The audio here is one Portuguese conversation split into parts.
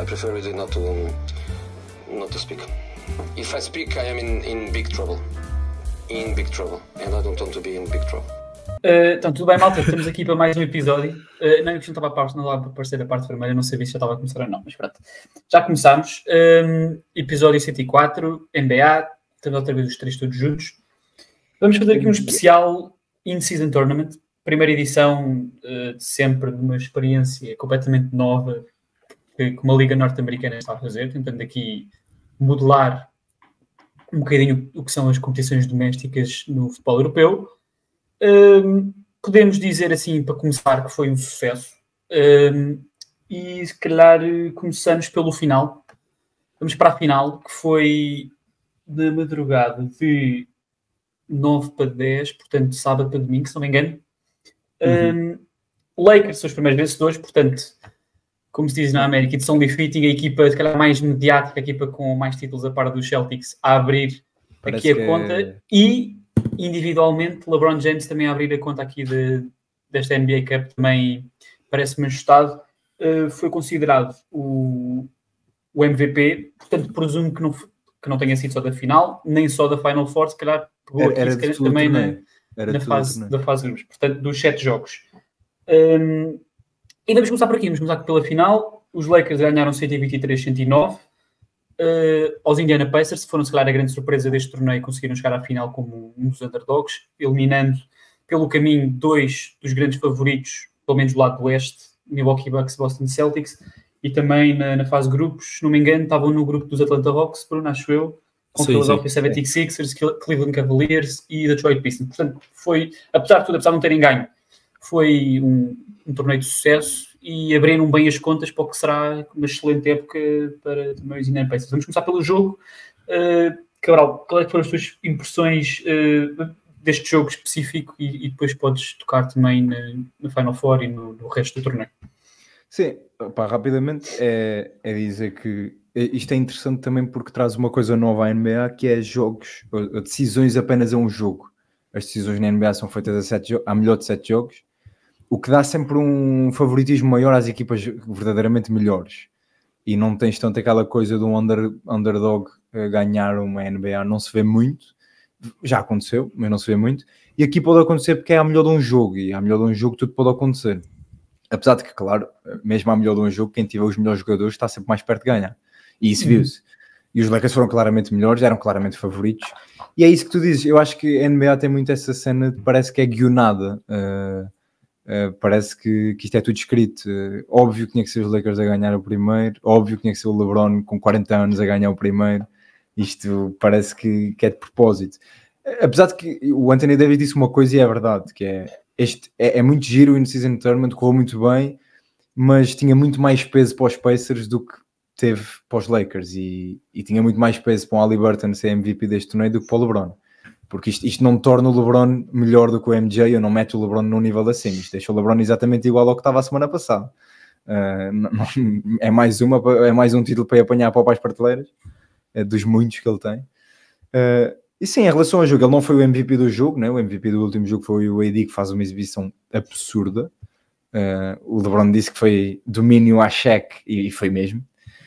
I prefer really not to speak. If I speak, I am in big trouble. In big trouble. And I don't want to be in big trouble. Então, tudo bem, malta? Estamos aqui para mais um episódio. Não, isto não estava a aparecer a parte vermelha, não sabia se já estava a começar ou não, mas pronto. Já começámos. Episódio 104, NBA. Estamos outra vez os três todos juntos. Vamos fazer aqui um especial In-Season Tournament. Primeira edição de sempre, de uma experiência completamente nova que uma liga norte-americana está a fazer. Tentando aqui modelar um bocadinho o que são as competições domésticas no futebol europeu. Podemos dizer assim, para começar, que foi um sucesso. E se calhar começamos pelo final. Vamos para a final, que foi na madrugada de 9 para 10, portanto, sábado para domingo, se não me engano. Lakers são os primeiros vencedores, portanto, como se diz na América, it's only fitting, a equipa se calhar mais mediática, a equipa com mais títulos a par dos Celtics, a abrir aqui a conta. E, individualmente, LeBron James também a abrir a conta aqui desta NBA Cup, também parece-me ajustado. Foi considerado o MVP, portanto, presumo que não tenha sido só da final, nem só da Final Four, se calhar pegou aqui se calhar, também na fase de grupos, portanto, dos 7 jogos. E vamos começar por aqui, vamos começar pela final. Os Lakers ganharam 123-109 aos Indiana Pacers, foram se calhar a grande surpresa deste torneio, conseguiram chegar à final como um dos underdogs, eliminando pelo caminho 2 dos grandes favoritos, pelo menos do lado do oeste, Milwaukee Bucks e Boston Celtics, e também na fase de grupos, se não me engano, estavam no grupo dos Atlanta Hawks, Bruno, acho eu, com Philadelphia 76ers, Cleveland Cavaliers e Detroit Pistons. Portanto, foi, apesar de tudo, apesar de não terem ganho, foi um torneio de sucesso e abriram bem as contas para o que será uma excelente época para também os Indiana Pacers. Vamos começar pelo jogo. Cabral, qual é que foram as tuas impressões deste jogo específico e depois podes tocar também na Final Four e no resto do torneio? Sim, pá, rapidamente é dizer que isto é interessante também porque traz uma coisa nova à NBA, que é jogos, decisões apenas a um jogo. As decisões na NBA são feitas a melhor de 7 jogos, o que dá sempre um favoritismo maior às equipas verdadeiramente melhores. E não tens tanto aquela coisa de um underdog ganhar uma NBA, não se vê muito. Já aconteceu, mas não se vê muito. E aqui pode acontecer porque é a melhor de um jogo, e a melhor de um jogo tudo pode acontecer. Apesar de que, claro, mesmo a melhor de um jogo, quem tiver os melhores jogadores está sempre mais perto de ganhar. E isso viu-se. E os Lakers foram claramente melhores, eram claramente favoritos. E é isso que tu dizes. Eu acho que a NBA tem muito essa cena de parece que é guionada. Parece que isto é tudo escrito. Óbvio que tinha que ser os Lakers a ganhar o primeiro. Óbvio que tinha que ser o LeBron com 40 anos a ganhar o primeiro. Isto parece que é de propósito. Apesar de que o Anthony Davis disse uma coisa e é verdade, que é muito giro, o In-Season Tournament correu muito bem, mas tinha muito mais peso para os Pacers do que teve para os Lakers, e tinha muito mais peso para o Haliburton ser MVP deste torneio do que para o LeBron, porque isto não torna o LeBron melhor do que o MJ, ou não mete o LeBron num nível acima, isto deixa o LeBron exatamente igual ao que estava a semana passada. É mais um título para ir apanhar para as prateleiras, dos muitos que ele tem. E sim, em relação ao jogo, ele não foi o MVP do jogo, né? O MVP do último jogo foi o AD, que faz uma exibição absurda. O LeBron disse que foi domínio à Shaq, e foi mesmo.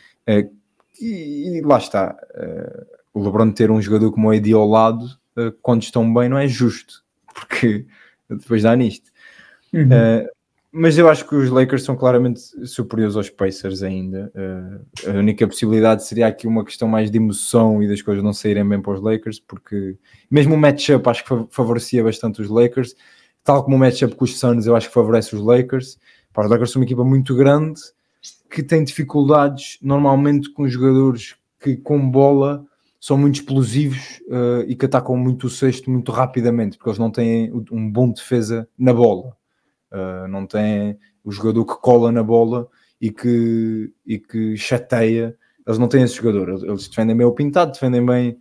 E lá está. O LeBron ter um jogador como o AD ao lado, quando estão bem, não é justo, porque depois dá nisto. Mas eu acho que os Lakers são claramente superiores aos Pacers ainda. A única possibilidade seria aqui uma questão mais de emoção e das coisas não saírem bem para os Lakers, porque mesmo o matchup acho que favorecia bastante os Lakers, tal como o matchup com os Suns eu acho que favorece os Lakers. Os Lakers são uma equipa muito grande, que tem dificuldades normalmente com jogadores que com bola são muito explosivos e que atacam muito o cesto muito rapidamente, porque eles não têm um bom defesa na bola. Não tem o jogador que cola na bola e que chateia. Eles não têm esse jogador. Eles defendem bem o pintado, defendem bem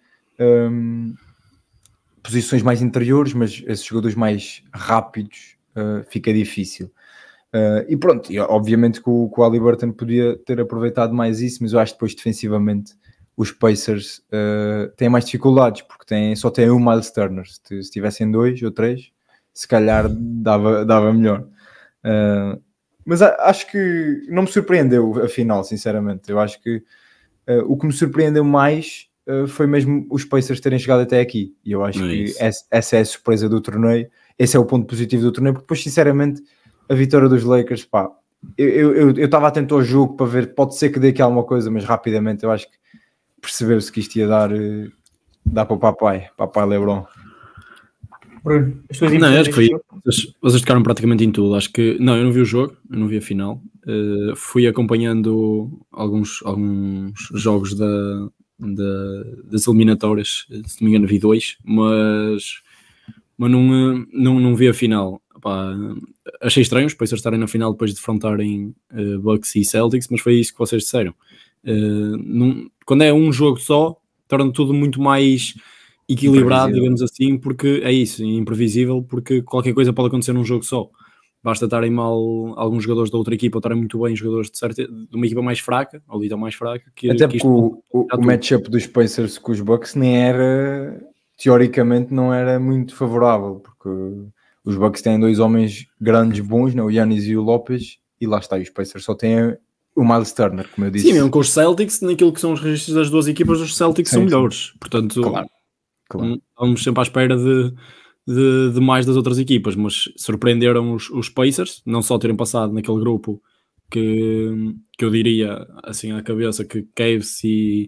posições mais interiores, mas esses jogadores mais rápidos fica difícil. E pronto, e obviamente que o Haliburton podia ter aproveitado mais isso, mas eu acho que depois defensivamente os Pacers têm mais dificuldades, porque só têm um Miles Turner. Se tivessem 2 ou 3, se calhar dava melhor. Mas acho que não me surpreendeu a final, sinceramente. Eu acho que o que me surpreendeu mais foi mesmo os Pacers terem chegado até aqui. E eu acho que essa é a surpresa do torneio. Esse é o ponto positivo do torneio, porque depois, sinceramente, a vitória dos Lakers, pá, eu estava atento ao jogo para ver, pode ser que dê aqui alguma coisa, mas rapidamente eu acho que percebeu-se que isto ia dar para o papai LeBron. Bruno, as tuas Não, impressões acho que foi. deste jogo? Vocês tocaram praticamente em tudo. Acho que. Não, eu não vi o jogo, eu não vi a final. Fui acompanhando alguns jogos das eliminatórias. Se não me engano, vi 2, mas não vi a final. Pá, achei estranho os Pacers estarem na final depois de defrontarem Bucks e Celtics, mas foi isso que vocês disseram. Quando é um jogo só, torna tudo muito mais equilibrado, digamos assim, porque é isso, imprevisível, porque qualquer coisa pode acontecer num jogo só. Basta estarem mal alguns jogadores da outra equipa ou estarem muito bem jogadores de uma equipa mais fraca, ou de mais fraca. Até porque o matchup dos Pacers com os Bucks nem era, teoricamente, não era muito favorável, porque os Bucks têm 2 homens grandes bons, né? O Giannis e o Lopez, e lá está, os Pacers só têm o Miles Turner, como eu disse. Sim, mesmo com os Celtics, naquilo que são os registros das 2 equipas, os Celtics são melhores. Portanto, claro. Estamos sempre à espera de mais das outras equipas, mas surpreenderam os Pacers, não só terem passado naquele grupo que eu diria, assim à cabeça, que Cavs e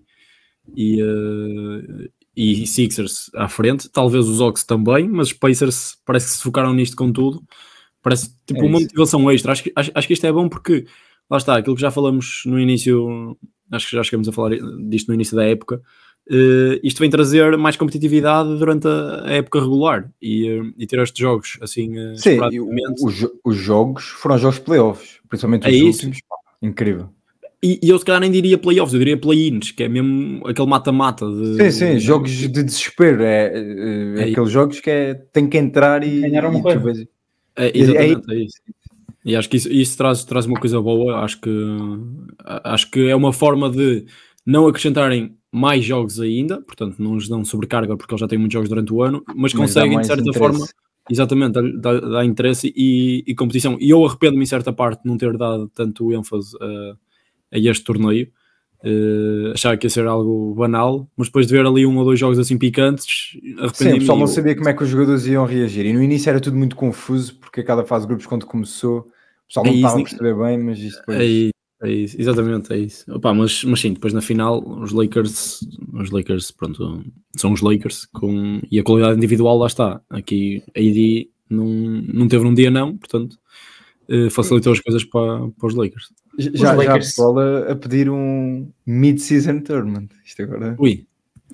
Sixers à frente, talvez os Hawks também, mas os Pacers parece que se focaram nisto com tudo, parece tipo uma motivação extra. Acho que isto é bom porque, lá está, aquilo que já falamos no início, acho que já chegamos a falar disto no início da época. Isto vem trazer mais competitividade durante a época regular e ter estes jogos assim. Sim, os jogos foram jogos de playoffs, principalmente os últimos. Incrível. E eu se calhar nem diria playoffs, eu diria play-ins, que é mesmo aquele mata-mata. Sim, jogos de desespero. É aqueles jogos que tem que entrar e ganhar uma coisa. Exatamente, é isso. E acho que isso traz uma coisa boa. Acho que é uma forma de não acrescentarem mais jogos ainda, portanto não lhes dão sobrecarga porque eles já têm muitos jogos durante o ano, mas conseguem de certa forma, exatamente, dar interesse e competição. E eu arrependo-me em certa parte de não ter dado tanto ênfase a este torneio. Achava que ia ser algo banal, mas depois de ver ali 1 ou 2 jogos assim picantes, arrependi-me. Sim, o pessoal não sabia como é que os jogadores iam reagir, e no início era tudo muito confuso, porque a cada fase de grupos, quando começou, o pessoal não estava a perceber bem, mas isto depois... É isso, exatamente, é isso. Opa, mas sim, depois na final os Lakers, pronto, são os Lakers e a qualidade individual lá está. Aqui a AD não teve num dia não, portanto facilitou as coisas para os Lakers. Já a pessoal a pedir um mid-season tournament. Isto agora... Ui.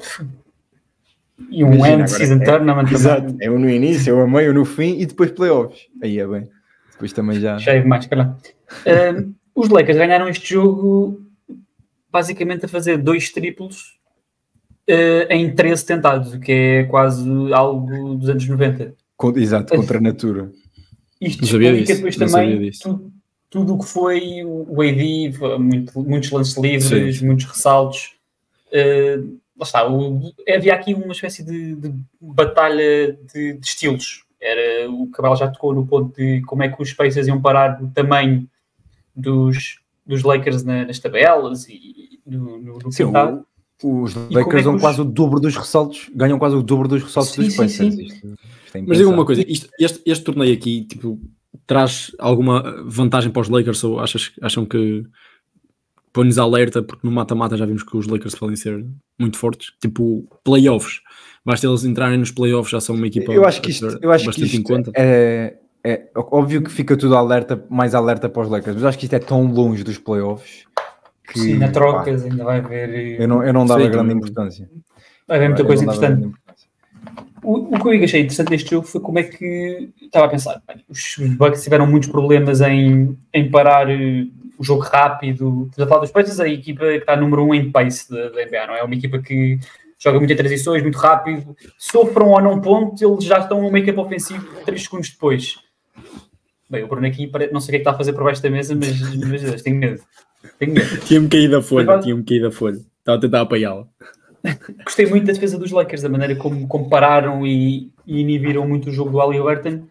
E um end-season tournament. Exato, é um no início, é um meio, no fim e depois playoffs. Aí é bem. Depois também já é mais, calma. Os Lakers ganharam este jogo basicamente a fazer 2 triplos em 13 tentados, o que é quase algo dos anos 90. Exato, contra a natura. Isto explica depois também tudo o que foi o AD, muitos lances livres, muitos ressaltos. Lá está, havia aqui uma espécie de batalha de estilos. O Cabral já tocou no ponto de como é que os Pacers iam parar o tamanho dos Lakers nas tabelas e no pintado. Os Lakers dão quase o dobro dos ressaltos, ganham quase o dobro dos ressaltos dos Pacers. Mas diga uma coisa, este torneio aqui tipo, traz alguma vantagem para os Lakers ou acham que põe-nos alerta, porque no mata-mata já vimos que os Lakers podem ser muito fortes, tipo playoffs, basta eles entrarem nos playoffs, já são uma equipa bastante em conta. É óbvio que fica tudo mais alerta para os Lakers, mas acho que isto é tão longe dos playoffs que... Sim, na trocas ainda vai haver... Eu não dava grande importância. Vai haver muita coisa interessante. O que eu achei interessante neste jogo foi como é que... Estava a pensar, os Bucks tiveram muitos problemas em parar o jogo rápido. Estás a falar dos Pacers, a equipa que está número 1 em pace da NBA, não é? Uma equipa que joga muito em transições, muito rápido. Sofram ou não ponto, eles já estão no make-up ofensivo 3 segundos depois. Bem, o Bruno aqui, não sei o que é que está a fazer por baixo da mesa, mas tenho medo. Tinha-me caído a folha. Estava a tentar apanhá-la. Gostei muito da defesa dos Lakers, da maneira como pararam e inibiram muito o jogo do Halliburton,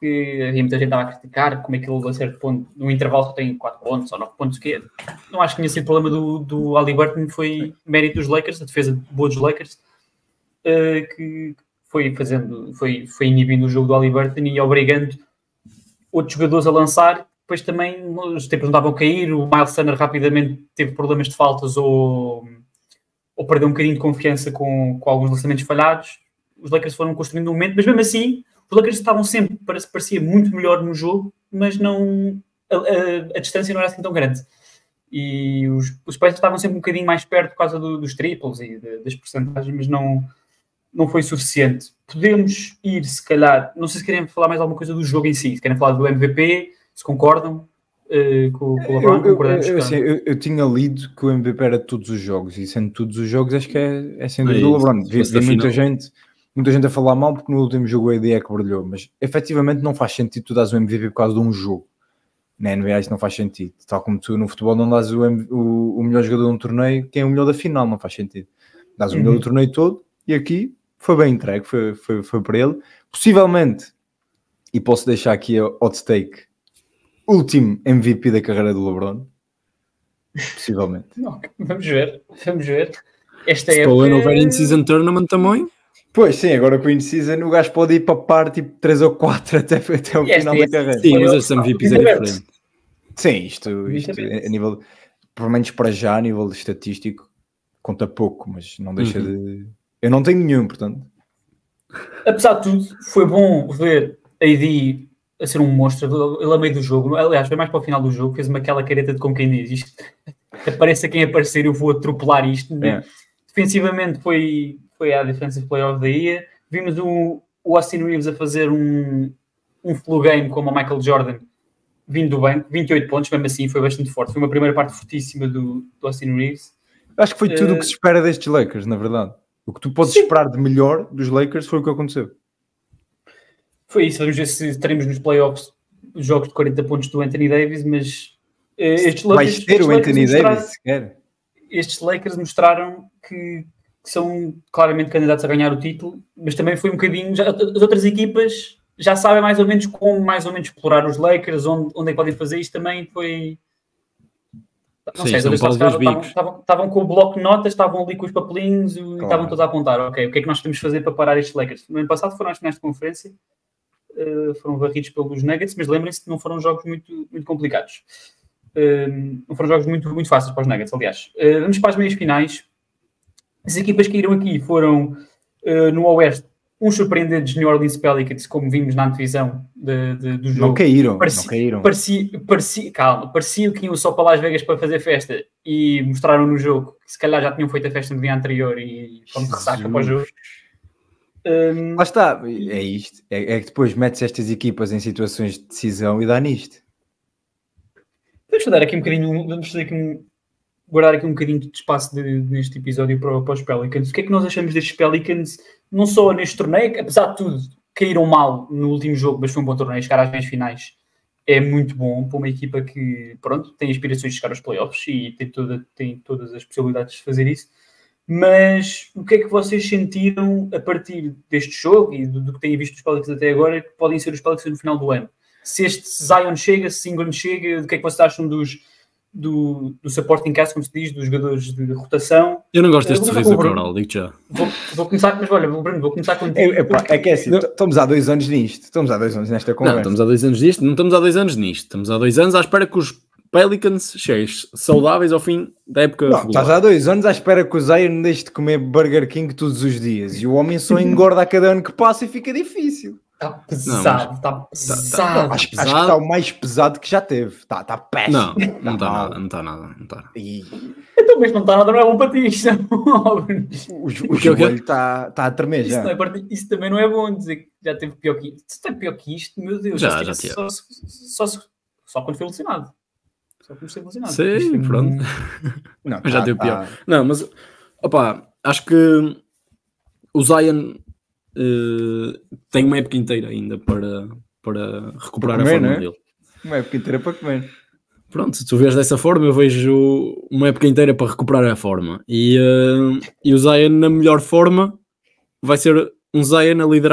que havia muita gente que estava a criticar como é que ele a certo ponto, no intervalo só tem 4 pontos ou 9 pontos, que não acho que tenha sido problema do Haliburton, foi mérito dos Lakers, a defesa boa dos Lakers, que foi inibindo o jogo do Haliburton e obrigando outros jogadores a lançar. Depois também os tempos não estavam a cair, o Miles Turner rapidamente teve problemas de faltas ou perdeu um bocadinho de confiança com alguns lançamentos falhados. Os Lakers foram construindo um momento, mas mesmo assim os Lakers estavam sempre, parecia muito melhor no jogo, mas não a distância não era assim tão grande. E os Pacers estavam sempre um bocadinho mais perto por causa dos triples e das percentagens, mas não foi suficiente. Podemos ir, se calhar, não sei se querem falar mais alguma coisa do jogo em si, se querem falar do MVP, se concordam com o LeBron, concordamos. Eu tinha lido que o MVP era de todos os jogos, e sendo todos os jogos, acho que é sem dúvida o LeBron. Vi muita gente a falar mal porque no último jogo o AD é que brilhou, mas efetivamente não faz sentido tu dás o MVP por causa de um jogo. Na NBA isso não faz sentido. Tal como tu no futebol não dás o melhor jogador de um torneio, quem é o melhor da final, não faz sentido. Dás o melhor do torneio todo, e aqui foi bem entregue, foi para ele. Possivelmente, e posso deixar aqui a hot take, último MVP da carreira do LeBron. Possivelmente. Não, vamos ver. Esta se não houver in-season tournament também. Pois sim, agora com o in-season o gajo pode ir para par tipo 3 ou 4 até o final da carreira. Sim, mas estes MVPs é diferente. Sim, isto a nível, pelo menos para já, a nível estatístico, conta pouco, mas não deixa de... Eu não tenho nenhum, portanto. Apesar de tudo, foi bom ver a AD a ser um monstro, ele a meio do jogo, aliás, foi mais para o final do jogo, fez-me aquela careta de como quem diz, isto, apareça quem aparecer, eu vou atropelar isto. É. Defensivamente foi a Defensive Player of the Year, vimos o Austin Reeves a fazer um flu game como o Michael Jordan, vindo do banco, 28 pontos, mesmo assim foi bastante forte, foi uma primeira parte fortíssima do Austin Reeves. Acho que foi tudo o que se espera destes Lakers, na verdade. O que tu podes esperar de melhor dos Lakers foi o que aconteceu. Foi isso, vamos ver se teremos nos playoffs os jogos de 40 pontos do Anthony Davis, mas estes Lakers mostraram que são claramente candidatos a ganhar o título, mas também foi um bocadinho, as outras equipas já sabem mais ou menos como mais ou menos explorar os Lakers, onde é que podem fazer isto também, foi... Não sei, estavam com o bloco de notas, estavam ali com os papelinhos e estavam todos a apontar, ok, o que é que nós podemos fazer para parar estes Lakers? No ano passado foram às finais de conferência, foram varridos pelos Nuggets, mas lembrem-se que não foram jogos muito, muito complicados. Não foram jogos muito, muito fáceis para os Nuggets, aliás. Vamos para as meias finais. As equipas que iram aqui foram, no Oeste, uns surpreendentes New Orleans Pelicans, como vimos na antevisão do jogo. Não caíram. Parecia que iam só para Las Vegas para fazer festa e mostraram no jogo que se calhar já tinham feito a festa no dia anterior e vão de ressaca para o jogo. Lá está, é isto. É que depois metes estas equipas em situações de decisão e dá nisto. Vamos guardar aqui um bocadinho de espaço neste episódio para os Pelicans. O que é que nós achamos destes Pelicans? Não só neste torneio, que apesar de tudo, caíram mal no último jogo, mas foi um bom torneio, chegar às meias finais é muito bom para uma equipa que, pronto, tem aspirações de chegar aos playoffs e tem todas as possibilidades de fazer isso. Mas o que é que vocês sentiram a partir deste jogo e do que têm visto dos Pelicans até agora, que podem ser os Pelicans no final do ano? Se este Zion chega, se Ingram chega, do que é que vocês acham do supporting cast, como se diz, dos jogadores de rotação? Eu não gosto deste sorriso coral, digo já. Vou começar, mas olha, Bruno, vou começar contigo. É que é assim, estamos há 2 anos nisto, estamos há 2 anos nesta conversa. Não, estamos há 2 anos disto, não estamos há 2 anos nisto, estamos há 2 anos à espera que os Pelicans cheguem saudáveis ao fim da época regular. Estás há 2 anos à espera que o Zion deixe de comer Burger King todos os dias e o homem só engorda a cada ano que passa e fica difícil. Está pesado, está pesado. Acho que está o mais pesado que já teve. Está péssimo. Não está nada. Então, mas não está nada, não é bom para ti. O joelho está a tremer já. Isso também não é bom dizer que já teve pior que isto. Se tem pior que isto, meu Deus. Já teve. Só quando foi lesionado. Sim, pronto. Não, já teve pior. Não, mas, opá, acho que o Zion... tem uma época inteira ainda para recuperar a forma dele. Uma época inteira para comer. Pronto, se tu vês dessa forma, eu vejo uma época inteira para recuperar a forma. E o Zion, na melhor forma, vai ser um Zion a liderar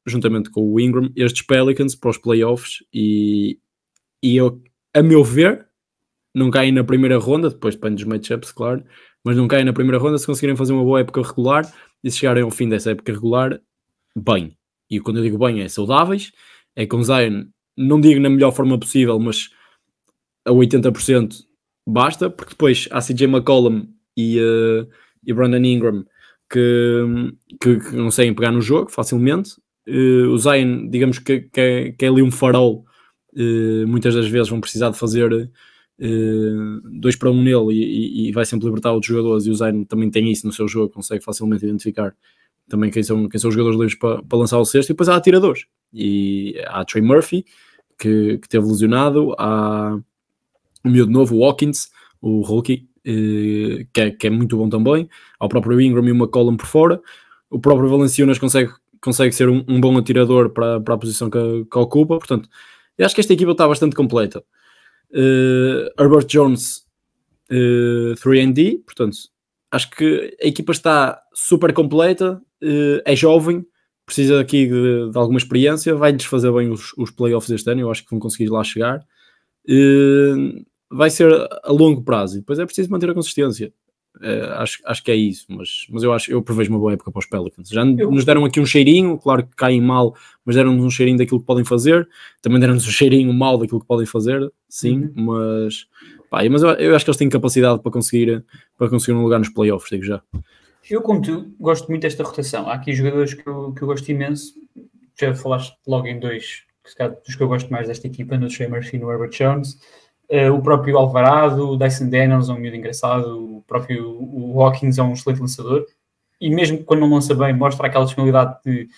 juntamente com o Ingram, estes Pelicans para os playoffs e eu, a meu ver, não caem na primeira ronda, depois depende dos matchups, claro, mas não caem na primeira ronda se conseguirem fazer uma boa época regular e se chegarem ao fim dessa época regular, bem. E quando eu digo bem é saudáveis, é com Zion, não digo na melhor forma possível, mas a 80% basta, porque depois há CJ McCollum e Brandon Ingram que conseguem pegar no jogo facilmente. O Zion, digamos que é ali um farol, muitas das vezes vão precisar de fazer 2 para 1 nele e vai sempre libertar outros jogadores, e o Zion também tem isso no seu jogo, consegue facilmente identificar também quem são os jogadores livres para lançar o cesto, e depois há atiradores, e há Trey Murphy que teve lesionado, há o miúdo novo, o Hawkins, o rookie, que é muito bom também, há o próprio Ingram e o McCollum por fora, o próprio Valanciunas consegue ser um bom atirador para a posição que ocupa, portanto, eu acho que esta equipa está bastante completa. Herbert Jones 3&D, portanto, acho que a equipa está super completa, é jovem, precisa aqui de alguma experiência, vai-lhes fazer bem os playoffs este ano, eu acho que vão conseguir lá chegar. Vai ser a longo prazo, e depois é preciso manter a consistência. Acho que é isso, mas eu prevejo uma boa época para os Pelicans. Já nos deram aqui um cheirinho, claro que caem mal, mas deram-nos um cheirinho daquilo que podem fazer, também deram-nos um cheirinho mal daquilo que podem fazer, sim, mas eu acho que eles têm capacidade para conseguir um lugar nos playoffs, digo já. Eu, como tu, gosto muito desta rotação. Há aqui jogadores que eu gosto imenso, já falaste logo em dois dos que eu gosto mais desta equipa, no Trey Murphy e no Herbert Jones. O próprio Alvarado, o Dyson Daniels é um miúdo engraçado, o próprio o Hawkins é um excelente lançador, e mesmo quando não lança bem, mostra aquela disponibilidade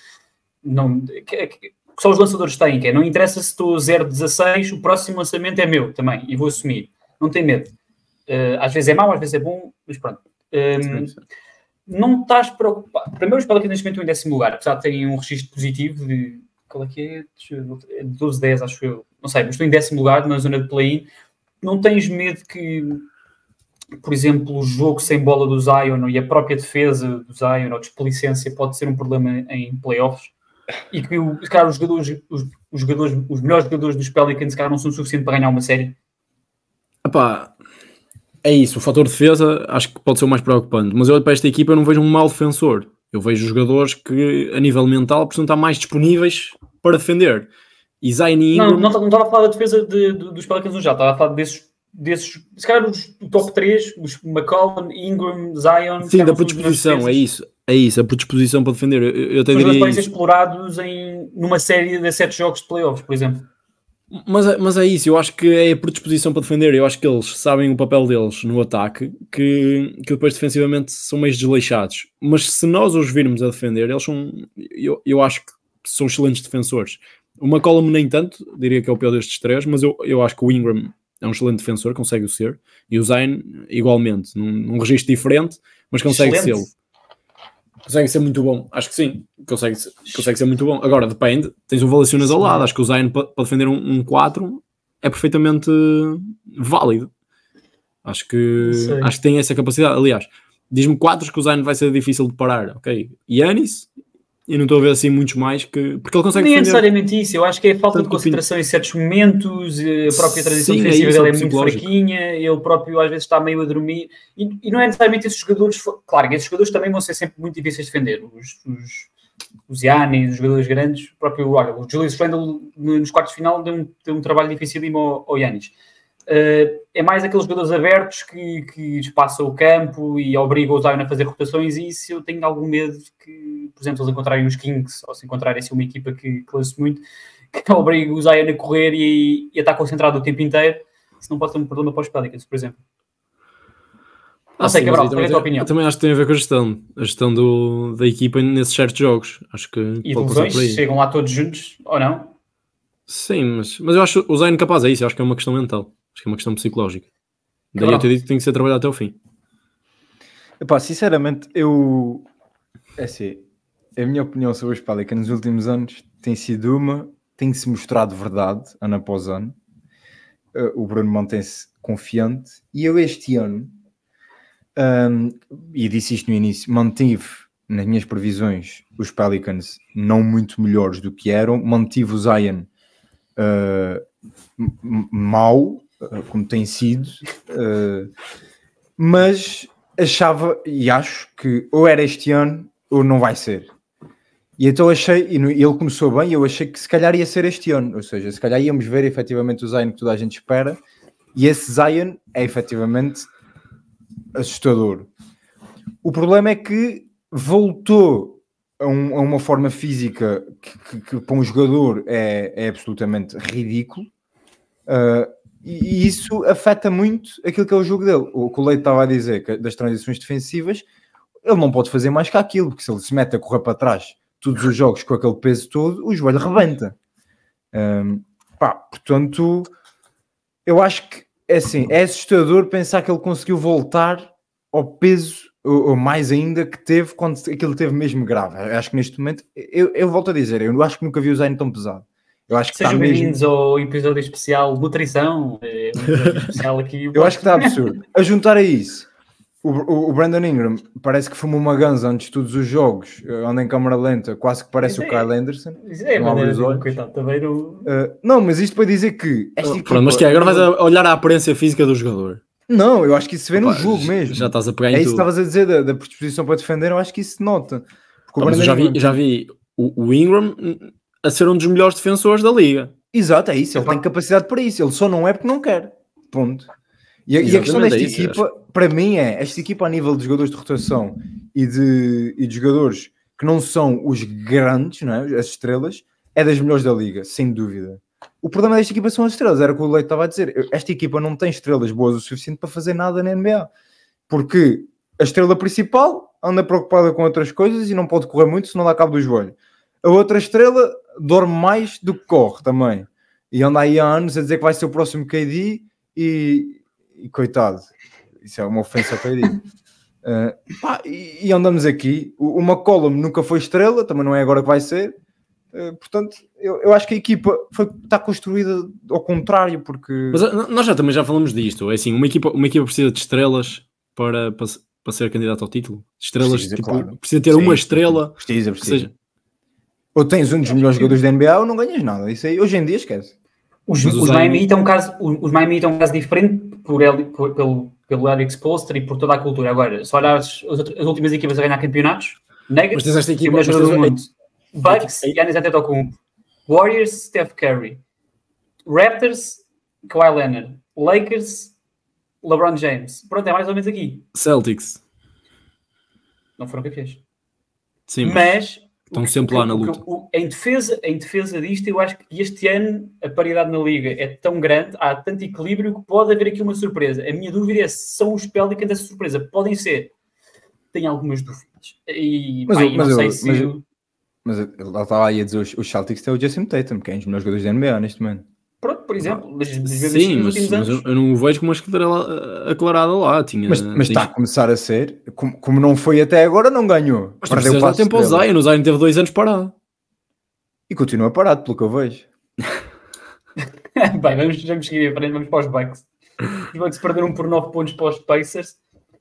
que só os lançadores têm, que é, não interessa se estou 0-16, o próximo lançamento é meu também, e vou assumir, não tem medo. Às vezes é mau, às vezes é bom, mas pronto. Não estás preocupado. Primeiro, os Pelicans neste momento estão em 10º lugar, apesar de terem um registro positivo de... Qual é que é? 12-10, acho eu. Não sei, mas estou em 10º lugar na zona de play-in. Não tens medo que, por exemplo, o jogo sem bola do Zion e a própria defesa do Zion ou desplicência pode ser um problema em playoffs? E que, se calhar, os melhores jogadores dos Pelicans, se calhar, não são suficientes para ganhar uma série? Epá, é isso. O fator defesa acho que pode ser o mais preocupante. Mas eu, para esta equipa, eu não vejo um mau defensor. Eu vejo jogadores que, a nível mental, precisam estar mais disponíveis para defender. E Zion e Ingram... Não estava a falar da defesa dos Pelicans já, estava a falar desses se calhar os top 3, os McCollum, Ingram, Zion... Sim, da predisposição, é isso, a predisposição para defender. Eu até diria podem ser explorados numa série de 7 jogos de playoffs, por exemplo. Mas é isso, eu acho que é a predisposição para defender. Eu acho que eles sabem o papel deles no ataque, que depois defensivamente são meio desleixados. Mas se nós os virmos a defender, eles são... Eu acho que são excelentes defensores. O McCollum nem tanto, diria que é o pior destes 3, mas eu acho que o Ingram é um excelente defensor, consegue o ser, e o Zion igualmente, num registro diferente, mas consegue ser. Consegue ser muito bom, acho que sim, consegue ser muito bom. Agora depende, tens o Valanciunas ao lado, acho que o Zion para defender um 4 é perfeitamente válido. Acho que tem essa capacidade. Aliás, diz-me 4 que o Zion vai ser difícil de parar, ok? Giannis, e não estou a ver assim muitos mais, porque ele consegue defender. Nem necessariamente isso, eu acho que é falta de concentração em certos momentos, a própria transição defensiva dele é muito fraquinha, ele próprio às vezes está meio a dormir, e não é necessariamente esses jogadores, claro que esses jogadores também vão ser sempre muito difíceis de defender, os Giannis, os jogadores grandes, o Julius Randle nos quartos de final deu um trabalho dificílimo ao Giannis. É mais aqueles jogadores abertos que espaçam o campo e obrigam o Zion a fazer rotações, e isso eu tenho algum medo que, por exemplo, se eles encontrarem os Kings ou se encontrarem assim, uma equipa que lance muito, que obriga o Zion a correr e a estar concentrado o tempo inteiro, isso não pode ser um problema para os Pelicans, por exemplo. Não sei, Cabral, qual é a tua opinião? Eu também acho que tem a ver com a gestão da equipa nesses certos jogos. Acho que e ilusões, chegam lá todos juntos ou não? Sim, mas eu acho o Zion capaz, é isso, eu acho que é uma questão mental. Acho que é uma questão psicológica. Daí eu te digo que tem que ser trabalhado até o fim. Epá, sinceramente, assim, a minha opinião sobre os Pelicans nos últimos anos tem sido tem-se mostrado verdade, ano após ano. O Bruno mantém-se confiante. E eu este ano, e disse isto no início, mantive nas minhas previsões, os Pelicans não muito melhores do que eram. Mantive o Zion mau, como tem sido, mas achava e acho que ou era este ano ou não vai ser. E então achei, e ele começou bem, e eu achei que se calhar ia ser este ano, ou seja, se calhar íamos ver efetivamente o Zion que toda a gente espera, e esse Zion é efetivamente assustador. O problema é que voltou a uma forma física que para um jogador é absolutamente ridículo, e isso afeta muito aquilo que é o jogo dele. O que o Leite estava a dizer, que das transições defensivas, ele não pode fazer mais que aquilo, porque se ele se mete a correr para trás todos os jogos com aquele peso todo, o joelho rebenta. Portanto, eu acho que é assim, é assustador pensar que ele conseguiu voltar ao peso, ou mais ainda, que teve quando aquilo teve mesmo grave. Eu acho que neste momento, eu volto a dizer, eu acho que nunca vi o Zion tão pesado. Eu acho que sejam bem-vindos ao episódio especial Nutrição, um episódio especial aqui. Eu acho que está absurdo. A juntar a isso, o Brandon Ingram parece que fumou uma ganza antes de todos os jogos, anda em câmara lenta, quase que parece o Kyle Anderson. Isso é a maneira dele, coitado, também não... Não, mas isto para dizer que... Pronto, mas que agora vais a olhar a aparência física do jogador. Não, eu acho que isso se vê no jogo mesmo. Já estás a pegar em tudo. É isso tudo. que estavas a dizer da predisposição para defender, eu acho que isso se nota. Mas eu já vi o Ingram a ser um dos melhores defensores da liga. Exato, é isso, ele tem capacidade para isso, ele só não é porque não quer. Ponto. E a questão desta equipa, para mim, esta equipa a nível de jogadores de rotação e de jogadores que não são os grandes, não é? As estrelas, é das melhores da liga, sem dúvida. O problema desta equipa são as estrelas, era o que o Leite estava a dizer. Esta equipa não tem estrelas boas o suficiente para fazer nada na NBA, porque a estrela principal anda preocupada com outras coisas e não pode correr muito, senão dá cabo do joelho. A outra estrela dorme mais do que corre também. E anda aí há anos a dizer que vai ser o próximo KD e coitado, isso é uma ofensa ao KD. E andamos aqui. O McCollum nunca foi estrela, também não é agora que vai ser. Portanto, eu acho que a equipa está construída ao contrário, porque... Mas nós também já falamos disto. É assim, uma equipa precisa de estrelas para ser candidato ao título. Estrelas, precisa, claro. Precisa ter uma estrela. Precisa. Seja, ou tens um dos melhores jogadores da NBA ou não ganhas nada. Isso aí, hoje em dia, esquece. Os Miami Heat é um caso diferente pelo Eric Spoelstra e por toda a cultura. Agora, se olhares as últimas equipas a ganhar campeonatos, Nuggets, esta equipa, Bucks, Giannis Antetokounmpo, Warriors, Steph Curry, Raptors, Kawhi Leonard, Lakers, LeBron James. Pronto, é mais ou menos aqui. Celtics. Não foram campeões. Sim, mas estão sempre lá na luta. Em defesa disto, eu acho que este ano a paridade na liga é tão grande, há tanto equilíbrio que pode haver aqui uma surpresa. A minha dúvida é se são os Pelicans essa surpresa. Podem ser. Tenho algumas dúvidas. Mas ele estava aí a dizer os Celtics têm o Jason Tatum, que é um dos melhores jogadores da NBA neste momento. Pronto, por exemplo. Sim, mas eu não o vejo como uma estrela aclarada lá. Mas está a começar a ser. Como não foi até agora, não ganhou. Mas perdeu o tempo ao Zion. O Zion teve 2 anos parado. E continua parado, pelo que eu vejo. Bem, vamos seguir em frente. Vamos para os Bucks. Os Bucks perderam por 9 pontos para os Pacers.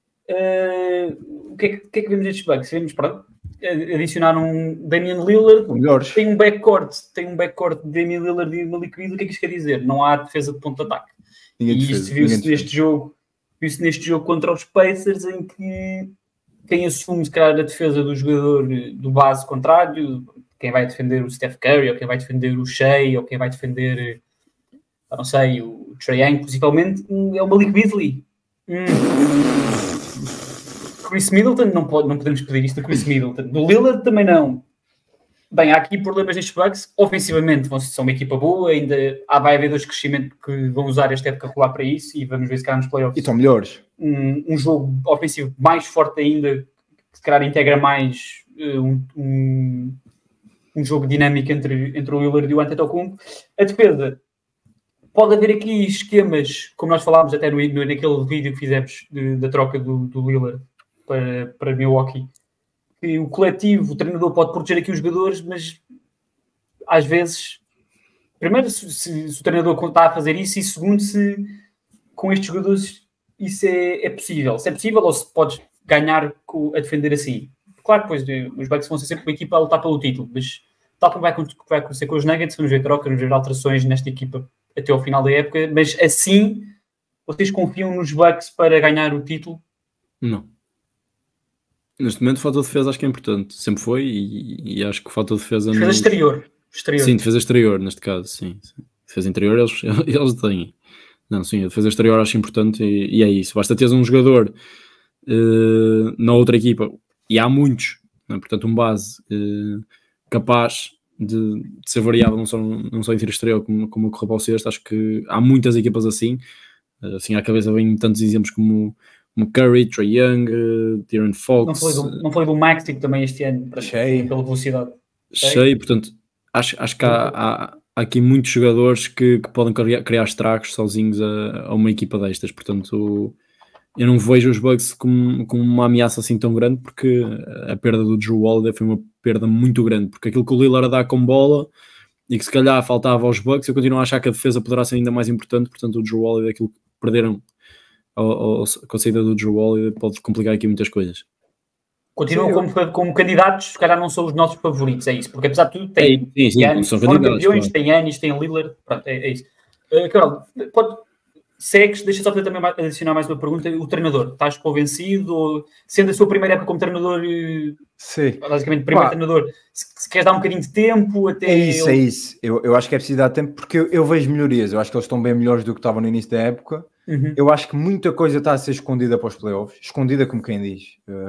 O que é que vemos destes Bucks? Vemos, pronto, adicionaram Damian Lillard. Tem um backcourt de Damian Lillard e Malik Beasley. O que é que isto quer dizer? Não há defesa de ponto de ataque. E isto viu-se neste jogo contra os Pacers, em que quem assume, se calhar, a defesa do jogador do base contrário, quem vai defender o Steph Curry, ou quem vai defender o Shea, ou quem vai defender, não sei, o Trae Young, principalmente, é o Malik Beasley. Chris Middleton, não podemos pedir isto do Chris Middleton. Do Lillard também não. Bem, há aqui problemas nestes Bucks. Ofensivamente, são uma equipa boa, ainda vai haver 2 crescimentos que vão usar esta época rolar para isso, e vamos ver se calhar nos playoffs. E estão melhores. Um jogo ofensivo mais forte ainda, que se calhar integra mais um jogo dinâmico entre o Lillard e o Antetokounmpo. A defesa, pode haver aqui esquemas, como nós falámos até naquele vídeo que fizemos da troca do Lillard para Milwaukee, que o coletivo, o treinador pode proteger aqui os jogadores, mas às vezes, primeiro, se o treinador está a fazer isso, e segundo, se com estes jogadores isso é possível. Se é possível, ou se podes ganhar a defender assim. claro, pois os Bucks vão ser sempre uma equipa a lutar pelo título, mas tal como vai acontecer com os Nuggets, vamos ver trocas, vamos ver alterações nesta equipa até ao final da época, mas assim, vocês confiam nos Bucks para ganhar o título? Não. Neste momento, falta de defesa acho que é importante. Sempre foi e acho que falta de defesa... Defesa exterior. Sim, defesa exterior, neste caso, sim. Defesa interior eles têm. Não, sim, a defesa exterior acho importante e é isso. Basta teres um jogador na outra equipa, e há muitos, né? Portanto, um base capaz de ser variável não só em tiro exterior como ocorreu para vocês. Acho que há muitas equipas assim. Assim à cabeça vêm tantos exemplos como Curry, Trae Young, De'Aaron Fox. Não falei do Maxi também este ano, pela velocidade. Cheio, portanto, acho que há aqui muitos jogadores que podem criar estragos sozinhos a uma equipa destas. Portanto, eu não vejo os Bucks como uma ameaça assim tão grande, porque a perda do Jrue Holiday foi uma perda muito grande, porque aquilo que o Lillard dá com bola e que se calhar faltava aos Bucks, eu continuo a achar que a defesa poderá ser ainda mais importante. Portanto, o Jrue Holiday, aquilo que perderam com a saída do Jrue Holiday, pode complicar aqui muitas coisas. Continuam como candidatos, se calhar não são os nossos favoritos, é isso, porque apesar de tudo tem Giannis, foram campeões, tem Giannis, tem Lillard, pronto, é isso. Carol, deixa só também adicionar mais uma pergunta, o treinador, estás convencido, ou sendo a sua primeira época como treinador, sim, basicamente primeiro treinador, se queres dar um bocadinho de tempo até... É isso, eu acho que é preciso dar tempo, porque eu vejo melhorias, eu acho que eles estão bem melhores do que estavam no início da época. Eu acho que muita coisa está a ser escondida para os playoffs, escondida como quem diz.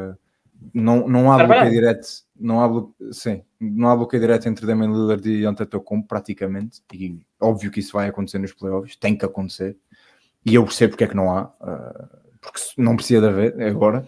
Não há bloqueio direto, não há bloqueio direto entre Damian Lillard e Antetokounmpo praticamente, e óbvio que isso vai acontecer nos playoffs, tem que acontecer, e eu percebo porque é que não há, porque não precisa de haver agora.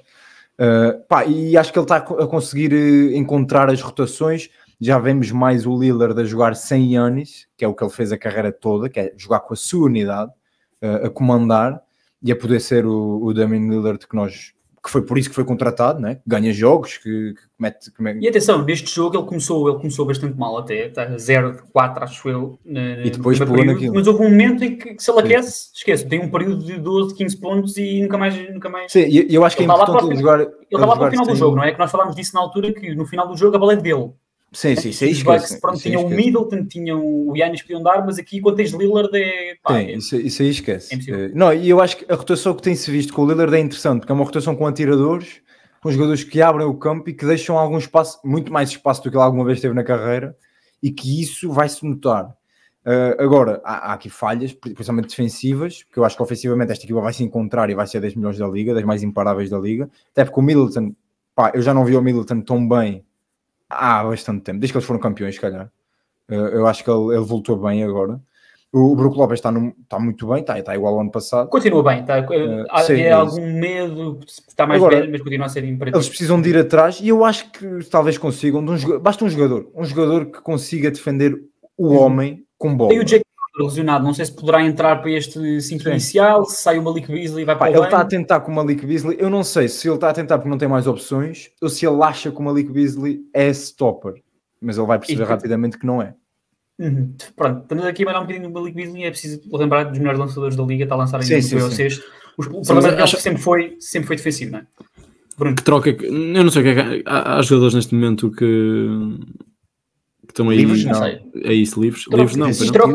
E acho que ele está a conseguir encontrar as rotações. Já vemos mais o Lillard a jogar sem Giannis, que é o que ele fez a carreira toda, que é jogar com a sua unidade, a comandar, e a poder ser o Damian Lillard que foi por isso que foi contratado, né? Ganha jogos, que mete... E atenção, neste jogo ele começou bastante mal até, está 0-4, acho eu, e depois pulou naquilo. Mas houve um momento em que se ele aquece, esquece, tem um período de 12, 15 pontos e nunca mais... Sim, eu acho que é importante ele jogar... Ele está lá para o final do jogo, não é? Que nós falámos disso na altura, que no final do jogo a bola é dele. Sim, os Bucks, pronto, tinham o Middleton, tinham o Giannis que podiam dar, mas aqui quando tens Lillard isso aí esquece. E eu acho que a rotação que tem-se visto com o Lillard é interessante, porque é uma rotação com atiradores, com jogadores que abrem o campo e que deixam algum espaço, muito mais espaço do que ele alguma vez teve na carreira, e que isso vai-se notar. Agora, há aqui falhas, principalmente defensivas, porque eu acho que ofensivamente esta equipa vai se encontrar e vai ser das melhores da liga, das mais imparáveis da liga, até porque o Middleton, eu já não vi o Middleton tão bem há bastante tempo, desde que eles foram campeões, se calhar. Eu acho que ele voltou bem agora. O Brook Lopez está muito bem, está igual ao ano passado. Continua bem, há algum medo, está mais agora, velho, mas continua a ser imperativo. Eles precisam de ir atrás e eu acho que talvez consigam. Basta um jogador que consiga defender o homem com bola. Tem o Jake lesionado, não sei se poderá entrar para este 5 inicial, se sai o Malik Beasley e vai para o ele está a tentar com o Malik Beasley, eu não sei se ele está a tentar porque não tem mais opções ou se ele acha que o Malik Beasley é stopper, mas ele vai perceber rapidamente que não é. Pronto, estamos aqui a mandar um bocadinho do Malik Beasley, é preciso lembrar dos melhores lançadores da liga, está a lançar ainda no PO6. O problema é que sempre foi defensivo, não é? Bruno. Que troca, eu não sei o que é que há jogadores neste momento que estão aí, livres, não. É isso, livres não.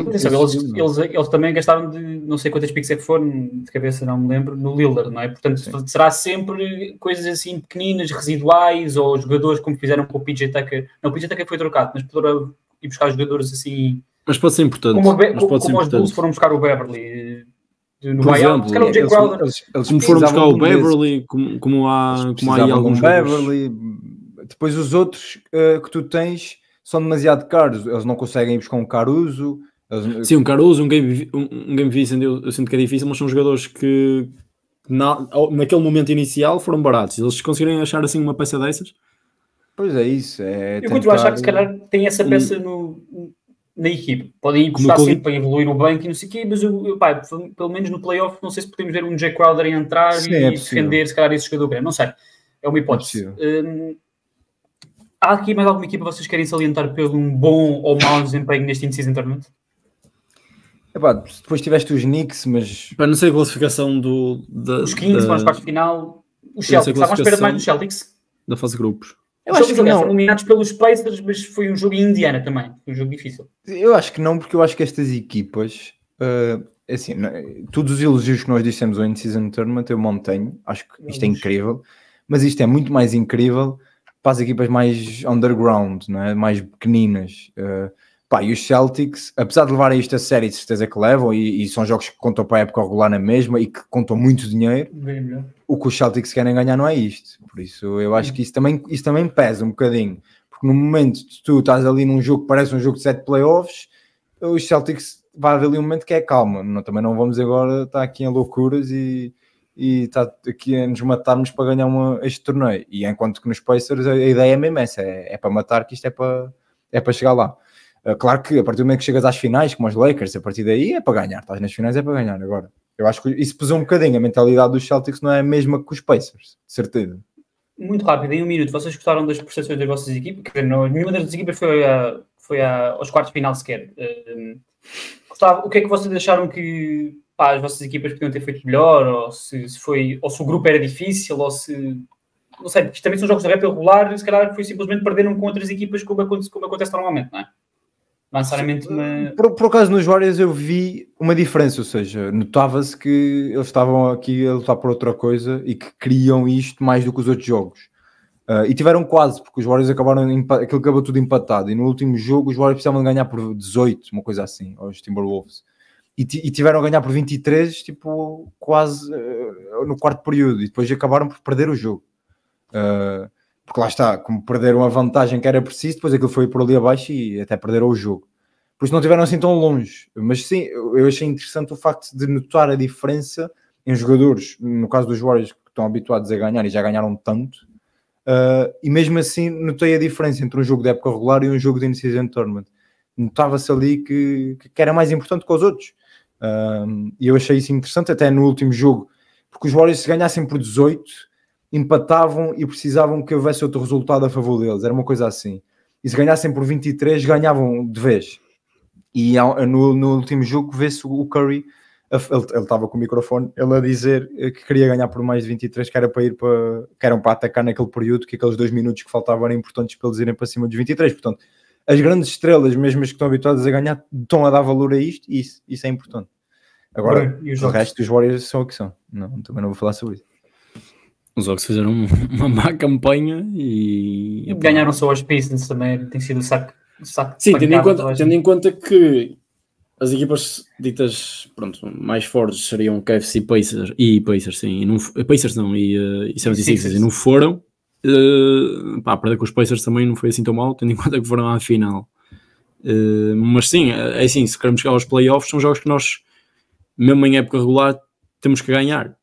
Eles também gastaram de não sei quantas picks é que foram, de cabeça não me lembro, no Lillard, não é? Portanto, será sempre coisas assim pequeninas, residuais, ou jogadores como fizeram com o PJ Tucker. Não, o PJ Tucker foi trocado, mas poderá ir buscar jogadores assim... Mas pode ser importante. Como os Bulls foram buscar o Beverly no buyout, buscar o Jay Crowder. Como foram buscar o Beverly, como há aí alguns Beverly. Depois os outros que tu tens são demasiado caros, eles não conseguem ir buscar um Caruso. Sim, um Caruso, um Game Vincent, eu sinto que é difícil, mas são jogadores que naquele momento inicial foram baratos. Eles conseguirem achar assim uma peça dessas? Pois é isso. Eu continuo a achar que se calhar tem essa peça na equipe. Podem ir buscar sempre para evoluir o banco e não sei o quê, mas pelo menos no playoff não sei se podemos ver um Jay Crowder entrar e defender se calhar esse jogador. Não sei, é uma hipótese. Há aqui mais alguma equipa que vocês querem salientar pelo um bom ou mau desempenho neste In-Season Tournament? Depois tiveste os Knicks, mas... Não sei a classificação os Kings, vão para a final. Os Celtics, estavam à espera mais dos Celtics? Da fase de grupos. Eu acho que não. Foram eliminados pelos Pacers, mas foi um jogo em Indiana também. Foi um jogo difícil. Eu acho que não, porque eu acho que estas equipas... assim, todos os elogios que nós dissemos ao In-Season Tournament eu mantenho. Acho que isto é incrível. Mas isto é muito mais incrível para as equipas mais underground, não é? Mais pequeninas. E os Celtics, apesar de levarem isto a sério, de certeza que levam, e são jogos que contam para a época regular na mesma e que contam muito dinheiro, o que os Celtics querem ganhar não é isto. Por isso eu acho que isso também pesa um bocadinho. Porque no momento que tu estás ali num jogo que parece um jogo de 7 playoffs, os Celtics vai haver ali um momento que é calma. Também não vamos agora estar aqui em loucuras e está aqui a nos matarmos para ganhar este torneio. E enquanto que nos Pacers a ideia é mesmo essa, é para matar, que isto é para chegar lá. Claro que a partir do momento que chegas às finais, como os Lakers, a partir daí é para ganhar. Estás nas finais é para ganhar. Agora, eu acho que isso pesou um bocadinho. A mentalidade dos Celtics não é a mesma que os Pacers, de certeza. Muito rápido, em um minuto, vocês gostaram das prestações das vossas equipas? Quer dizer, nenhuma das equipas foi aos quartos de final sequer. O que é que vocês acharam que as vossas equipas podiam ter feito melhor? Ou se o grupo era difícil? Ou se... Não sei, porque também são jogos de rap regular, se calhar foi simplesmente perderam com outras equipas como acontece normalmente, não é? Não necessariamente uma... Por acaso nos Warriors eu vi uma diferença, ou seja, notava-se que eles estavam aqui a lutar por outra coisa e que queriam isto mais do que os outros jogos. E tiveram quase, porque os Warriors aquilo acabou tudo empatado, e no último jogo os Warriors precisavam de ganhar por 18, uma coisa assim, aos Timberwolves. E tiveram a ganhar por 23, tipo, quase no quarto período, e depois acabaram por perder o jogo. Porque lá está, como perderam a vantagem que era preciso, depois aquilo foi por ali abaixo e até perderam o jogo. Por isso não tiveram assim tão longe. Mas sim, eu achei interessante o facto de notar a diferença em jogadores, no caso dos Warriors, que estão habituados a ganhar e já ganharam tanto, e mesmo assim notei a diferença entre um jogo de época regular e um jogo de In-Season Tournament. Notava-se ali que era mais importante que os outros. E eu achei isso interessante, até no último jogo, porque os Warriors, se ganhassem por 18, empatavam e precisavam que houvesse outro resultado a favor deles, era uma coisa assim. E se ganhassem por 23, ganhavam de vez. E no último jogo vê-se o Curry, ele estava com o microfone, ele a dizer que queria ganhar por mais de 23, que eram para atacar naquele período, que aqueles 2 minutos que faltavam eram importantes para eles irem para cima dos 23. Portanto, as grandes estrelas, mesmo as que estão habituadas a ganhar, estão a dar valor a isto, e isso é importante. Agora, o resto dos Warriors são o que são. Também não vou falar sobre isso. Os Hawks fizeram uma má campanha e ganharam só as Pistons também, tem sido o saco. Sim, tendo em conta que as equipas ditas mais fortes seriam KFC Pacers, sim, Pacers não, e 76ers, e não foram. Perder com os Pacers também não foi assim tão mal, tendo em conta que foram à final. Mas sim, é assim, se queremos chegar aos playoffs, são jogos que nós, mesmo em época regular, temos que ganhar.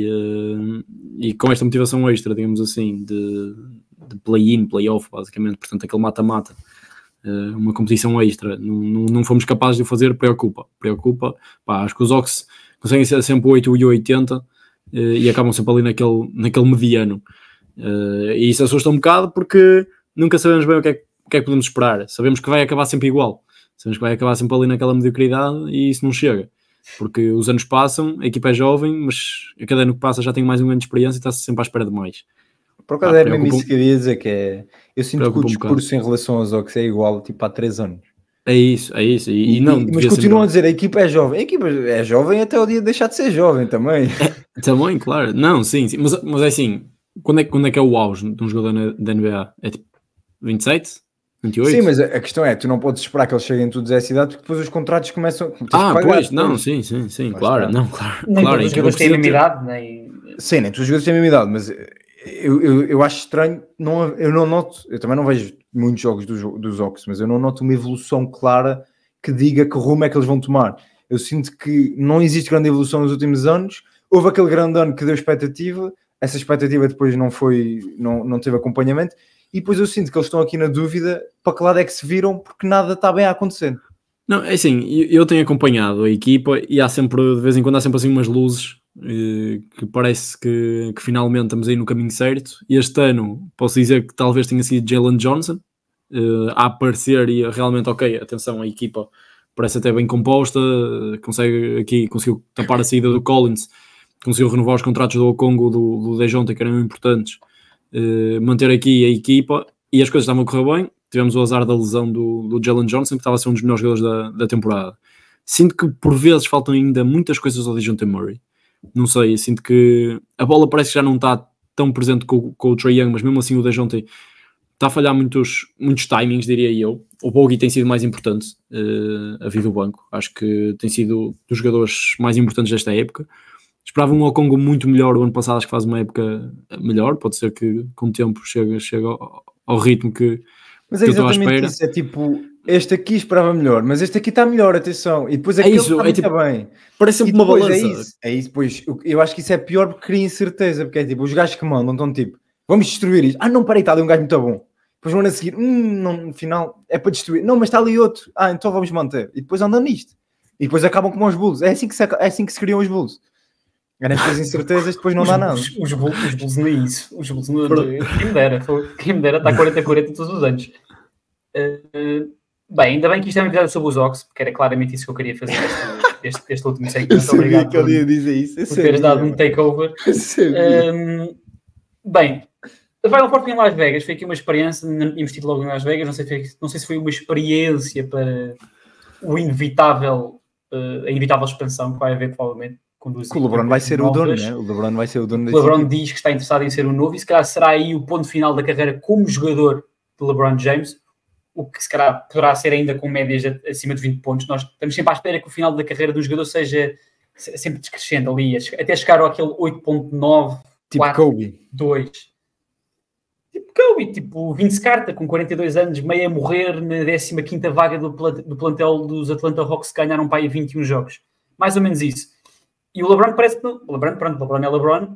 E com esta motivação extra, digamos assim, de play-in, play-off, basicamente, portanto, aquele mata-mata, uma competição extra, não fomos capazes de o fazer, preocupa. Acho que os Hawks conseguem ser sempre 8 e 80 e acabam sempre ali naquele mediano. E isso assusta um bocado porque nunca sabemos bem o que é que podemos esperar. Sabemos que vai acabar sempre igual, sabemos que vai acabar sempre ali naquela mediocridade e isso não chega. Porque os anos passam, a equipa é jovem, mas a cada ano que passa já tem mais um ano de experiência e está-se sempre à espera de mais. Por acaso era mesmo isso que eu ia dizer, que é... Eu sinto que o discurso em relação aos Hawks é igual, tipo, há 3 anos. É isso. Mas continuam a dizer, a equipa é jovem. A equipa é jovem até o dia de deixar de ser jovem também. Também, claro. Não, sim. Mas é assim, quando é que é o auge de um jogador da NBA? É tipo 27? 28? Sim, mas a questão é, tu não podes esperar que eles cheguem todos a essa idade, porque depois os contratos começam... Pois, não, sim, claro. Nem todos os jogadores têm a mesma idade, nem... Sim, nem todos os jogadores têm a mesma idade, mas eu acho estranho, eu não noto, eu também não vejo muitos jogos dos Hawks, mas eu não noto uma evolução clara que diga que rumo é que eles vão tomar. Eu sinto que não existe grande evolução nos últimos anos, houve aquele grande ano que deu expectativa, essa expectativa depois não teve acompanhamento, e depois eu sinto que eles estão aqui na dúvida para que lado é que se viram, porque nada está bem a acontecer. Não, é assim, eu tenho acompanhado a equipa e há sempre, de vez em quando, há sempre assim umas luzes que parece que finalmente estamos aí no caminho certo. Este ano posso dizer que talvez tenha sido Jalen Johnson a aparecer e realmente, ok, atenção, a equipa parece até bem composta, conseguiu tapar a saída do Collins, conseguiu renovar os contratos do Okongo, do Dejounte, que eram importantes. manter aqui a equipa, e as coisas estavam a correr bem. Tivemos o azar da lesão do Jalen Johnson, que estava a ser um dos melhores jogadores da temporada. Sinto que por vezes faltam ainda muitas coisas ao DeJounte Murray. Não sei, sinto que a bola parece que já não está tão presente com o Trae Young, mas mesmo assim o DeJounte está a falhar muitos timings, diria eu. O Bogey tem sido mais importante a vir do banco. Acho que tem sido dos jogadores mais importantes desta época. Esperava um Okongwu muito melhor o ano passado, acho que faz uma época melhor. Pode ser que com o tempo chega ao ritmo que Mas é eu estou à exatamente espera. isso, é tipo, este aqui esperava melhor, mas este aqui está melhor, atenção, e depois aquele isso, está muito tipo, bem. Parece sempre E uma depois balança. É isso, pois, eu acho que isso é pior porque cria incerteza, porque é tipo, os gajos que mandam estão tipo, vamos destruir isto, não, peraí, está ali um gajo muito bom, depois vão a seguir, não, no final é para destruir, não, mas está ali outro, então vamos manter, e depois andam nisto, e depois acabam como os Bulls, é assim que se criam os Bulls. Ganham as incertezas, depois não dá nada. Os Bulls não é isso. Os Bulls não quem me dera está 40-40 todos os anos. Bem, ainda bem que isto é um episódio sobre os Ox, porque era claramente isso que eu queria fazer este último segmento. Obrigado que ele ia dizer isso. por teres dado um takeover. Bem, a Final Four em Las Vegas foi aqui uma experiência, investido logo em Las Vegas, não sei se foi uma experiência para a inevitável expansão que vai haver provavelmente. O LeBron vai ser o dono, né? O LeBron vai ser o dono. O LeBron diz que está interessado em ser o novo e se calhar será aí o ponto final da carreira como jogador de LeBron James, o que se calhar poderá ser ainda com médias acima de 20 pontos. Nós estamos sempre à espera que o final da carreira do jogador seja sempre descrescente ali, até chegar àquele 8.9, tipo 4, Kobe. 2. Tipo Kobe, tipo Vince Carter, com 42 anos, meio a morrer na 15ª vaga do plantel dos Atlanta Hawks que ganharam para aí 21 jogos. Mais ou menos isso. E o LeBron parece que não. LeBron é LeBron,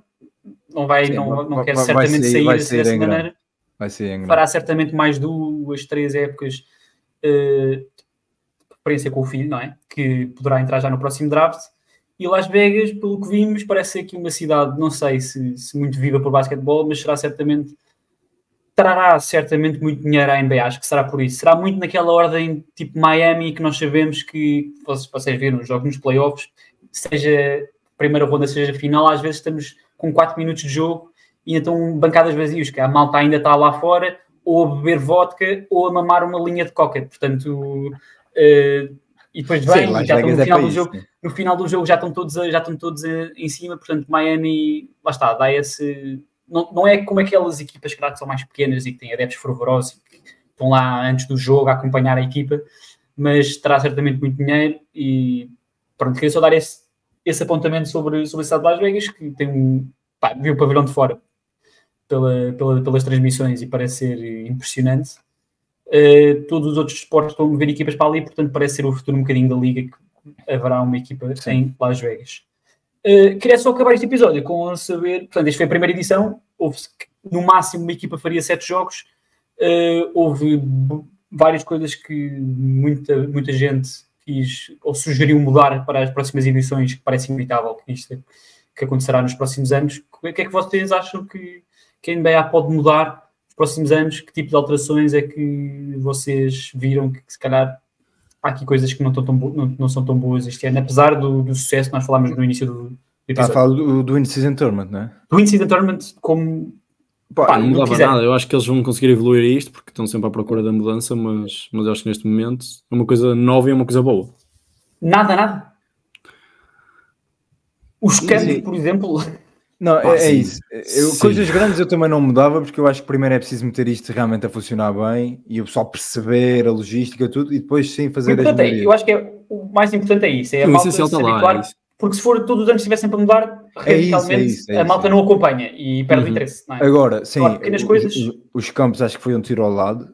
não quer certamente sair dessa maneira. Vai ser fará certamente mais 2, 3 épocas de preferência com o filho, não é? Que poderá entrar já no próximo draft. E Las Vegas, pelo que vimos, parece ser aqui uma cidade, não sei se muito viva por basquetebol, mas trará certamente muito dinheiro à NBA, acho que será por isso. Será muito naquela ordem tipo Miami, que nós sabemos que, vocês viram os jogos nos playoffs, seja primeira ronda, seja final, às vezes estamos com 4 minutos de jogo e então bancadas vazias, que a malta ainda está lá fora, ou a beber vodka, ou a mamar uma linha de coca. Portanto, e depois vem, e já estão no final do jogo. No final do jogo já estão todos em cima, portanto, Miami, lá está, dá esse... Não é como aquelas equipas que são mais pequenas e que têm adeptos fervorosos e que estão lá antes do jogo a acompanhar a equipa, mas terá certamente muito dinheiro e pronto, queria só dar esse apontamento sobre a cidade de Las Vegas, que tem viu o pavilhão de fora pelas transmissões e parece ser impressionante. Todos os outros esportes estão a mover equipas para ali, portanto parece ser o futuro um bocadinho da liga, que haverá uma equipa em Las Vegas. Queria só acabar este episódio com saber, portanto, esta foi a primeira edição, no máximo uma equipa faria 7 jogos, houve várias coisas que muita gente quis ou sugeriu mudar para as próximas edições, que parece inevitável que acontecerá nos próximos anos. O que é que vocês acham que a NBA pode mudar nos próximos anos? Que tipo de alterações é que vocês viram que se calhar há aqui coisas que não são tão boas este ano, apesar do sucesso que nós falámos no início do episódio. Fala do In-Season Tournament, não é? Do In-Season Tournament como... não mudava nada, eu acho que eles vão conseguir evoluir isto, porque estão sempre à procura da mudança, mas eu acho que neste momento é uma coisa nova e é uma coisa boa. Nada. Os campos, por exemplo... Não, é isso. Coisas grandes eu também não mudava, porque eu acho que primeiro é preciso meter isto realmente a funcionar bem e o pessoal perceber a logística, tudo, e depois sim fazer as melhorias. Eu acho que o mais importante é isso, é a malta se habituar, porque se for todos os anos estivessem para mudar, radicalmente a malta não acompanha e perde o interesse. Não é? Agora, sim, pequenas coisas... os campos acho que foi um tiro ao lado.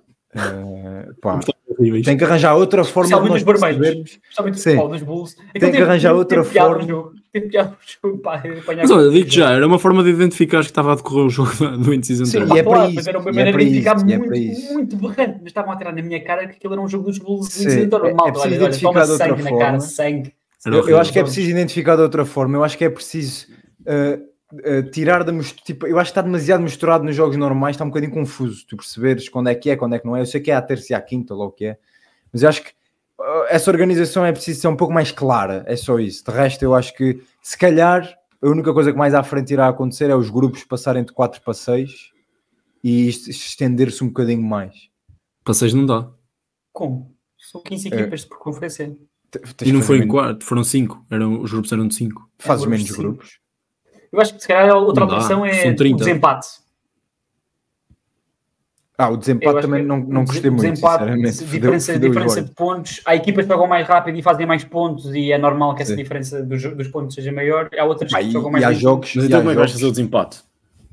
Tem que arranjar outra forma de nós percebermos. Dos Bulls. Tem que arranjar outra forma. Mas olha, digo já, era uma forma de identificar que estava a decorrer o jogo do In-Season Tournament. E é para isso. Era uma maneira de identificar muito berrante. Mas estavam a tirar na minha cara que aquilo era um jogo dos Bulls do In-Season Tournament. É preciso identificar de outra forma. Eu acho que é preciso identificar de outra forma. Eu acho que é preciso tirar da mistura. Tipo, eu acho que está demasiado misturado nos jogos normais, está um bocadinho confuso. Tu perceberes quando é que não é. Eu sei que é a terça e a quinta, ou o que é. Mas eu acho que essa organização é preciso ser um pouco mais clara. É só isso. De resto, eu acho que se calhar a única coisa que mais à frente irá acontecer é os grupos passarem de 4 para 6 e isto estender-se um bocadinho mais. Para 6 não dá. Como? São 15 equipas por conferência. E não foi em 4, foram 5. Os grupos eram de 5. Fazes grupos menos de cinco. grupos. Eu acho que se calhar a outra Não dá, opção é são 30. o desempate. O desempate também não gostei muito, sinceramente. Diferença de pontos. Há equipas que jogam mais rápido e fazem mais pontos e é normal que essa diferença dos pontos seja maior. Há outras que jogam mais jogos. Mas então como é que vais fazer o desempate?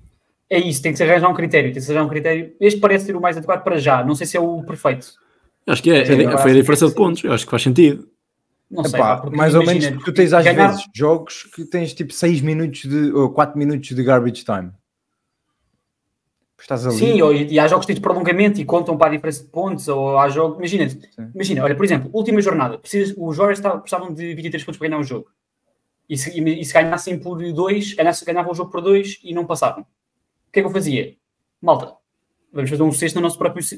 É isso, tem que se arranjar um critério. Este parece ser o mais adequado para já. Não sei se é o perfeito. Acho que foi a diferença de pontos. Eu acho que faz sentido. Não sei, mais ou menos, porque tu tens às vezes jogos que tens tipo 6 minutos ou 4 minutos de garbage time. Estás ali. Sim, e há jogos que têm de prolongamento e contam para a diferença de pontos, ou há jogos... Imagina, olha, por exemplo, última jornada, os Warriors precisavam de 23 pontos para ganhar o jogo. E se ganhassem por 2, ganhavam o jogo por 2 e não passavam. O que é que eu fazia? Malta, vamos fazer um sexto no nosso próprio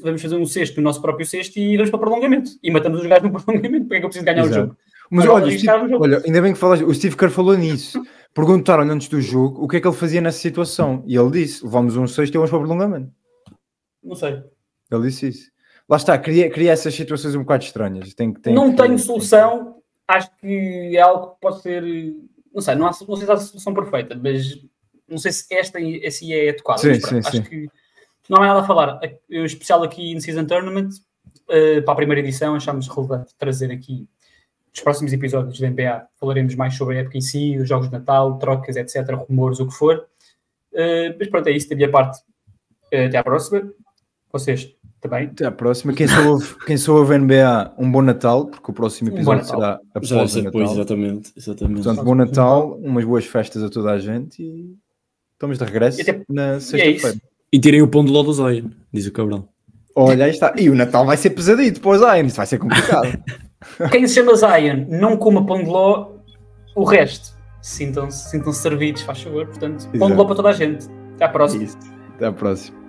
sexto e vamos para o prolongamento. E matamos os gajos no prolongamento. Porque é que eu preciso ganhar o jogo? Mas olha, ainda bem que falaste, o Steve Kerr falou nisso. Perguntaram-lhe antes do jogo o que é que ele fazia nessa situação. E ele disse, levamos um sexto e vamos para o prolongamento. Não sei. Ele disse isso. Lá está, cria essas situações um bocado estranhas. Não tenho solução. Acho que é algo que pode ser... Não sei se há solução perfeita, mas não sei se esta assim é adequada. Sim. Acho que não há nada a falar. Em especial aqui no Season Tournament, para a primeira edição, achámos relevante trazer aqui nos próximos episódios da NBA. Falaremos mais sobre a época em si, os jogos de Natal, trocas, etc., rumores, o que for. Mas pronto, é isso da minha parte. Até à próxima. Vocês também. Até à próxima. Quem soube NBA, um bom Natal, porque o próximo episódio será após o Natal. Exatamente. Portanto, bom Natal, umas boas festas a toda a gente e estamos de regresso na sexta-feira. E tirem o pão de ló do Zion, diz o Cabral. Olha, aí está. E o Natal vai ser pesadito depois, isso vai ser complicado. Quem se chama Zion, não coma pão de ló, o resto. Sintam-se servidos, faz favor. Portanto, pão de ló para toda a gente. Até à próxima. Até à próxima.